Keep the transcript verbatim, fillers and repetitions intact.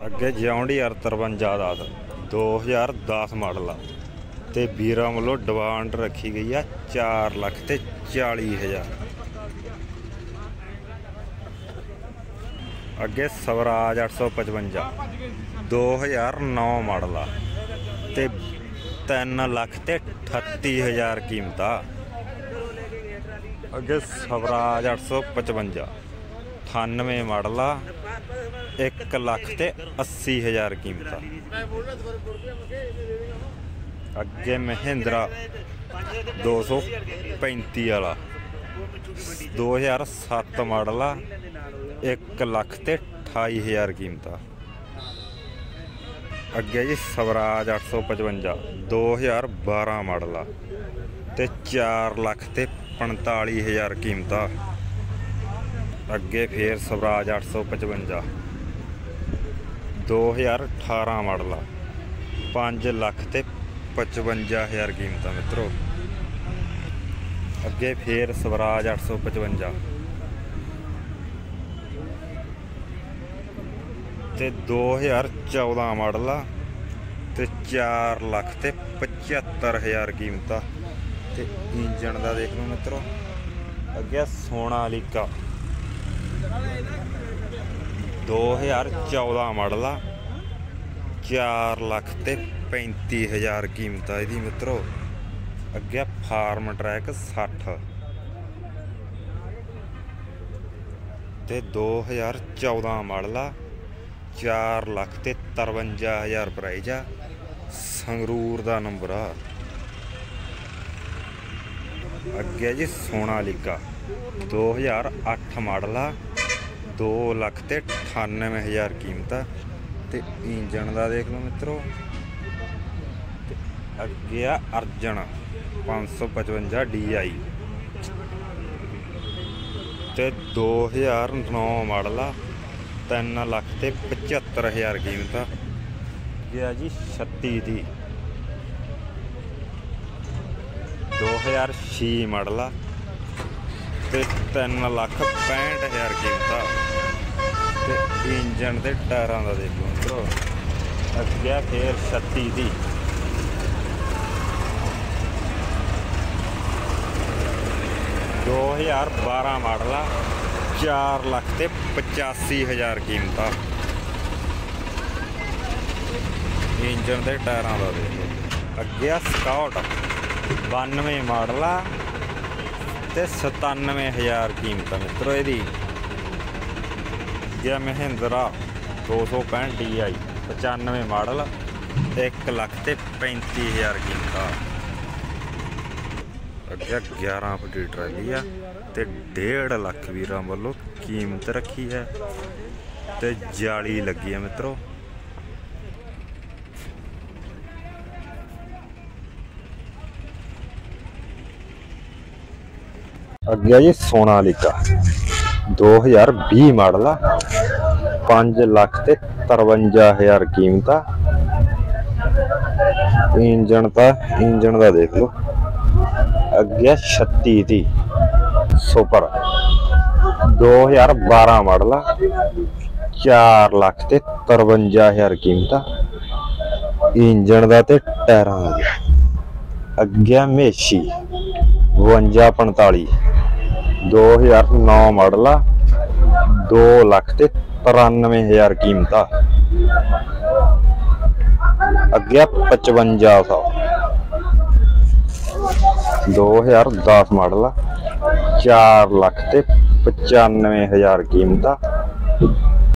अगे जॉन्डियर तिरवंजा दस दो हज़ार दस मॉडल आ ते वीरां वालों डिमांड रखी गई है चार लख ते चाली हज़ार। अगे स्वराज अठ सौ पचवंजा दो हज़ार नौ मॉडल आ ते तीन लख ते अठत्ती हज़ार कीमत आ। अगे स्वराज अठ सौ पचवंजा अठानवे मॉडल आ एक लख ते अस्सी हज़ार कीमत आ। अगे महिंद्रा दो सौ पैंती वाला दो हज़ार सत्त मॉडल आ एक लख ते अठाई हज़ार कीमत आ। अगे जी स्वराज अठ सौ पचवंजा दो हज़ार बारह मॉडल आ ते चार लख ते पंताली हज़ार कीमत आ। अगे फिर स्वराज अठ सौ पचवंजा दो हज़ार अठारह मॉडल आ पाँच लख ते पचवंजा हज़ार कीमत आ मित्रों। अगे फिर स्वराज अठ सौ पचवंजा ते दो हज़ार चौदह मॉडल आ ते चार लख ते पचहत्तर हज़ार कीमत आ। ते इंजन का देख लो मित्रों। अगे सोनालिका दो हज़ार चौदह मॉडल आ चार लख ते पैंती हज़ार कीमत आ इहदी मित्रों। अगे फार्म ट्रैक सठ ते दो हज़ार चौदह मॉडल आ चार लख ते तरवंजा हज़ार प्राइज आ। संगरूर का नंबर आ। अगे जी सोनालिका दो हज़ार अठ मॉडल आ दो लख ते अठानवे हज़ार कीमत आ। ते इंजन का देख लो मित्रों। अगे आ अर्जन पाँच सौ पचवंजा डी आई ते दो हज़ार नौ मॉडल आ तीन लख ते पचहत्तर हज़ार कीमत आ। गया जी छत्ती दी दो हज़ार छे मॉडल आ ते तीन लख पैंठ हज़ार कीमत आ। ते इंजन के टायरों का देख लो मित्रों। अगे फिर छत्ती दी दो हज़ार बारह मॉडल आ चार लख ते पचासी हज़ार कीमत आ। इंजन के टायरों का देख लो। अगे स्कॉट बानवे मॉडल आ ते सतानवे हज़ार कीमत मित्रों यदी। गया महिंद्रा दो सौ पैंठ डी आई पचानवे मॉडल एक लख ते पैंती हज़ार कीमत आ। अगे ग्यारह फुटी ट्राली आ ते डेढ़ लख वीरां वालों कीमत रखी है ते जाली लगी है मित्रों। अगे जी सोनालिका दो हज़ार भी मॉडल आ पाँच लख ते तरवंजा हज़ार कीमत आ। इंजन का इंजन का देख लो। अगे छत्ती दी सुपर दो हज़ार बारह मॉडल आ चार लख ते तरवंजा हज़ार कीमत आ। इंजन का ते टायरों का। अगे मेशी बवंजा पंताली दो हज़ार नौ मॉडल आ दो लख ते तिरानवे हज़ार कीमत आ। अगे पचवंजा सौ दो हज़ार दस मॉडल आ चार लख ते पचानवे हज़ार कीमत आ।